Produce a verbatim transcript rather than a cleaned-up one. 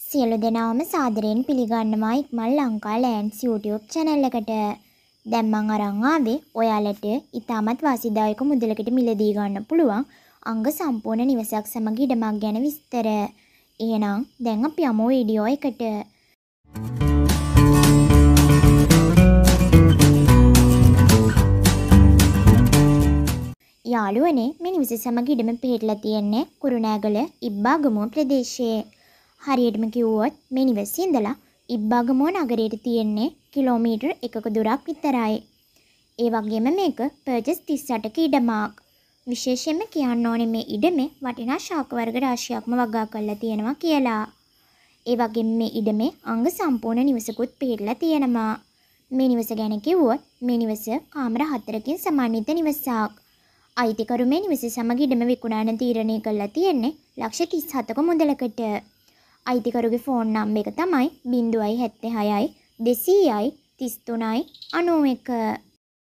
සියලු දෙනාම සාදරයෙන් පිළිගන්නවා ikman.lk ලෑන්ඩ්ස් YouTube channel එකට. දැන් මම අරන් ආවේ ඔයාලට ඉතාමත් වාසිදායක මුදලකට මිලදී ගන්න පුළුවන් අංග සම්පූර්ණ නිවසක් සමග ඉඩමක් ගැන විස්තර. එහෙනම් දැන් අපි යමු වීඩියෝ එකට. යාළුවනේ මේ නිවස සමග ඉඩම පිහිටලා තියෙන්නේ කුරුණෑගල ඉබ්බාගමුව ප්‍රදේශයේ. හරියටම කිව්වොත් මේ නිවසේ ඉඳලා ඉබ්බාගමුව නගරයට තියෙන්නේ කිලෝමීටර් එකක දුරක් විතරයි. ඒ වගේම මේක පර්චස් තිස් අටක ඉඩමක්. විශේෂයෙන්ම කියන්න ඕනේ මේ ඉඩමේ වටිනා ශාක වර්ග රාශියක්ම වගා කරලා තියෙනවා කියලා. ඒ වගේම මේ ඉඩමේ අංග සම්පූර්ණ නිවසකුත් පිහිටලා තියෙනවා. මේ නිවස ගැන කිව්වොත් මේ නිවස කාමර හතරකින් සමන්විත නිවසක්. අයිතිකරු මේ නිවස සමග ඉඩම විකුණන්න තීරණය කළා තියෙන්නේ ලක්ෂ තිස් හතක මුදලකට. අයිතිකරුගේ ෆෝන් නම්බර එක තමයි ज़ीरो सात छह छह दो सौ छह तीस तीन नौ एक.